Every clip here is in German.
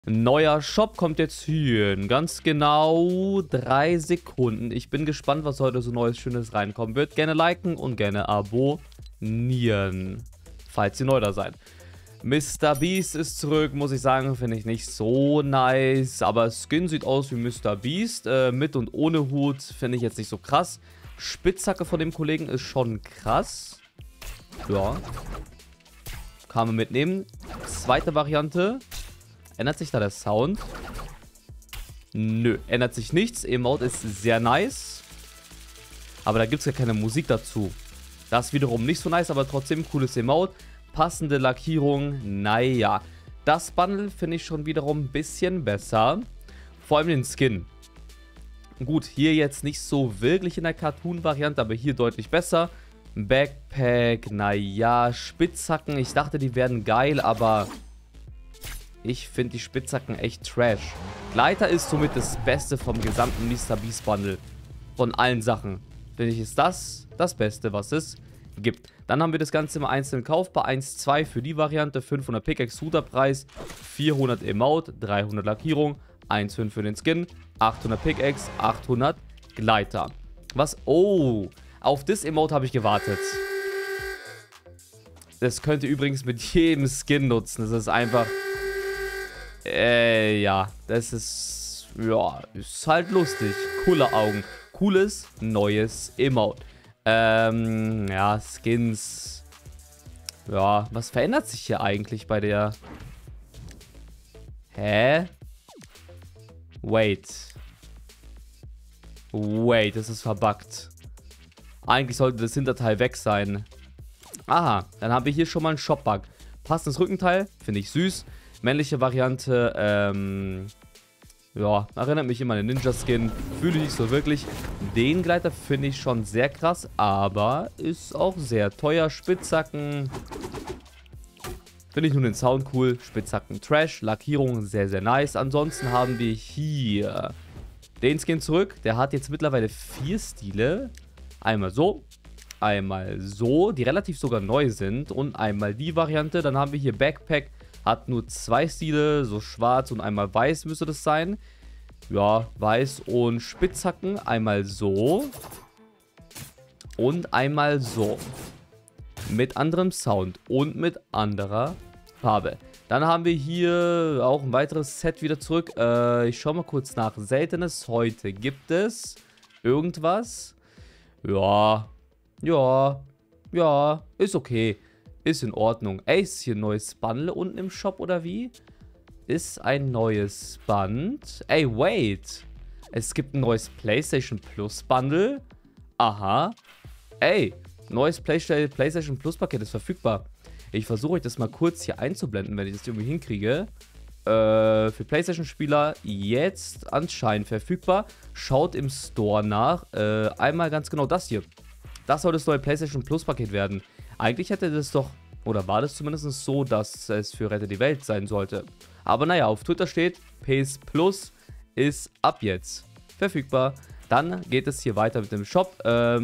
Neuer Shop kommt jetzt hier in ganz genau 3 Sekunden. Ich bin gespannt, was heute so Neues, Schönes reinkommen wird. Gerne liken und gerne abonnieren, falls ihr neu da seid. Mr. Beast ist zurück, muss ich sagen, finde ich nicht so nice. Aber Skin sieht aus wie Mr. Beast. Mit und ohne Hut finde ich jetzt nicht so krass. Spitzhacke von dem Kollegen ist schon krass. Ja. Kann man mitnehmen. Zweite Variante. Ändert sich da der Sound? Nö, ändert sich nichts. Emote ist sehr nice. Aber da gibt es ja keine Musik dazu. Das ist wiederum nicht so nice, aber trotzdem cooles Emote. Passende Lackierung, naja. Das Bundle finde ich schon wiederum ein bisschen besser. Vor allem den Skin. Gut, hier jetzt nicht so wirklich in der Cartoon-Variante, aber hier deutlich besser. Backpack, naja, Spitzhacken. Ich dachte, die werden geil, aber ich finde die Spitzhacken echt trash. Gleiter ist somit das Beste vom gesamten Mr. Beast Bundle. Von allen Sachen. Finde ich, ist das Beste, was es gibt. Dann haben wir das Ganze im einzelnen kaufbar. 1,2 für die Variante, 500 Pickaxe Huterpreis, 400 Emote, 300 Lackierung, 1,5 für den Skin, 800 Pickaxe, 800 Gleiter. Was? Oh, auf das Emote habe ich gewartet. Das könnt ihr übrigens mit jedem Skin nutzen. Das ist einfach... ja, das ist... Ja, ist halt lustig. Coole Augen. Cooles, neues Emote. Ja, Skins. Ja, was verändert sich hier eigentlich bei der... Hä? Wait, das ist verbuggt. Eigentlich sollte das Hinterteil weg sein. Aha, dann haben wir hier schon mal einen Shop-Bug. Passendes Rückenteil, finde ich süß. Männliche Variante, ja, erinnert mich immer an den Ninja-Skin. Fühle ich nicht so wirklich. Den Gleiter finde ich schon sehr krass, aber ist auch sehr teuer. Spitzhacken. Finde ich nur den Sound cool. Spitzhacken Trash. Lackierung sehr, sehr nice. Ansonsten haben wir hier den Skin zurück. Der hat jetzt mittlerweile 4 Stile. Einmal so. Einmal so, die relativ sogar neu sind. Und einmal die Variante. Dann haben wir hier Backpack. Hat nur 2 Stile, so schwarz und einmal weiß müsste das sein. Ja, weiß und Spitzhacken. Einmal so. Und einmal so. Mit anderem Sound und mit anderer Farbe. Dann haben wir hier auch ein weiteres Set wieder zurück. Ich schaue mal kurz nach. Seltenes heute. Gibt es irgendwas? Ja. Ja, ist okay. Ist in Ordnung. Ey, ist hier ein neues Bundle unten im Shop oder wie? Ist ein neues Band. Ey, wait. Es gibt ein neues PlayStation Plus Bundle. Aha. Ey, neues PlayStation Plus Paket ist verfügbar. Ich versuche euch das mal kurz hier einzublenden, wenn ich das irgendwie hinkriege. Für PlayStation-Spieler jetzt anscheinend verfügbar. Schaut im Store nach. Einmal ganz genau das hier. Das soll das neue PlayStation Plus Paket werden. Eigentlich hätte das doch, oder war das zumindest so, dass es für Rette die Welt sein sollte. Aber naja, auf Twitter steht, PS Plus ist ab jetzt verfügbar. Dann geht es hier weiter mit dem Shop.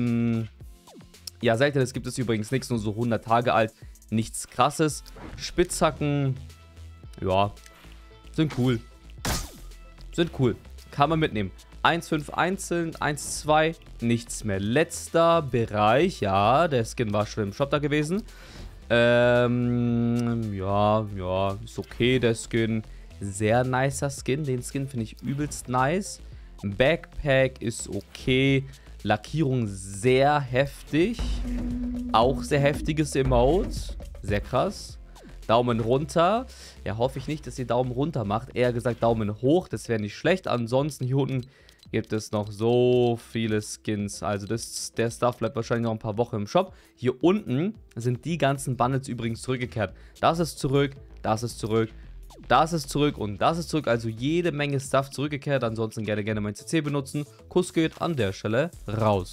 Ja, Seltenes gibt es übrigens nichts, nur so 100 Tage alt. Nichts krasses. Spitzhacken, ja, sind cool. Kann man mitnehmen. 1,5 einzeln, 1,2, nichts mehr. Letzter Bereich, ja, der Skin war schon im Shop da gewesen. Ja, ist okay, der Skin. Sehr nicer Skin, den Skin finde ich übelst nice. Backpack ist okay. Lackierung sehr heftig. Auch sehr heftiges Emote. Sehr krass. Daumen runter. Ja, hoffe ich nicht, dass ihr Daumen runter macht. Eher gesagt Daumen hoch, das wäre nicht schlecht. Ansonsten hier unten gibt es noch so viele Skins. Also der Stuff bleibt wahrscheinlich noch ein paar Wochen im Shop. Hier unten sind die ganzen Bundles übrigens zurückgekehrt. Das ist zurück, das ist zurück, das ist zurück und das ist zurück. Also jede Menge Stuff zurückgekehrt. Ansonsten gerne mein CC benutzen. Kuss geht an der Stelle raus.